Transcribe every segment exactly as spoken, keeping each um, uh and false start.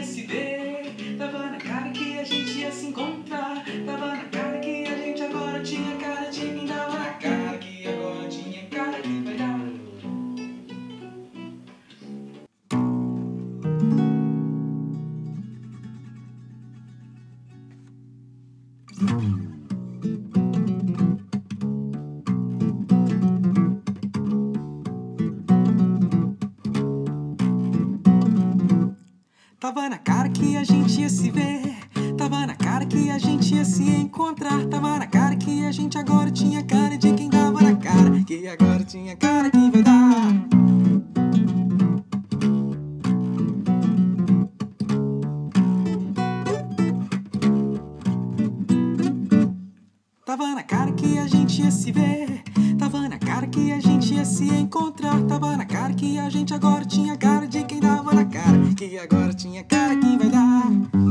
se ver. Tava na cara que a gente ia se encontrar. Tava na cara que a gente agora tinha cara de quem dava na cara que agora tinha cara que vai dar. Tava na cara que a gente ia se ver. Tava na cara que a gente ia se encontrar. Tava na cara que a gente agora tinha cara de quem dava na cara que agora tinha cara que vai dar. Tava na cara que a gente ia se ver. Tava na cara que a gente ia se encontrar. Tava na cara que a gente agora tinha cara de quem dava na cara que agora tinha cara que vai dar.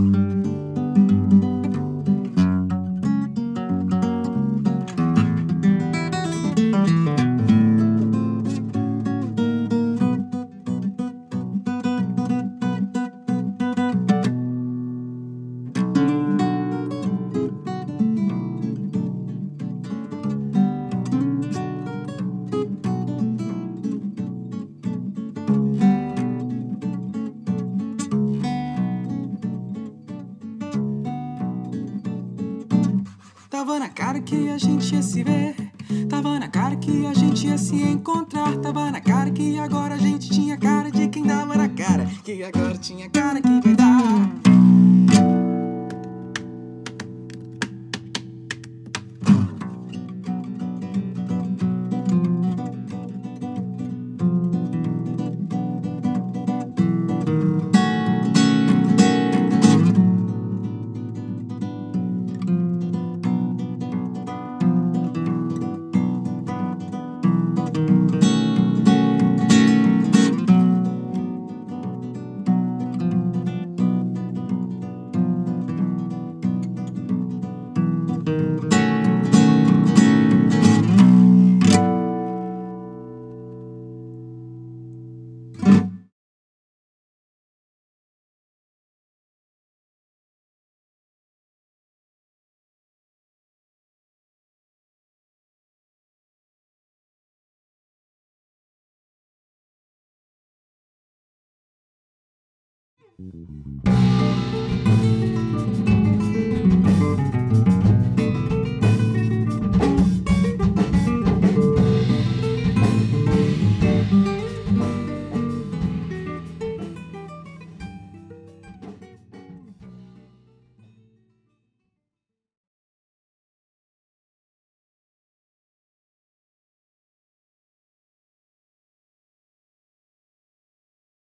Tava na cara que a gente ia se ver. Tava na cara que a gente ia se encontrar. Tava na cara que agora a gente tinha cara de quem dava na cara que agora tinha cara que vai dar. Thank you.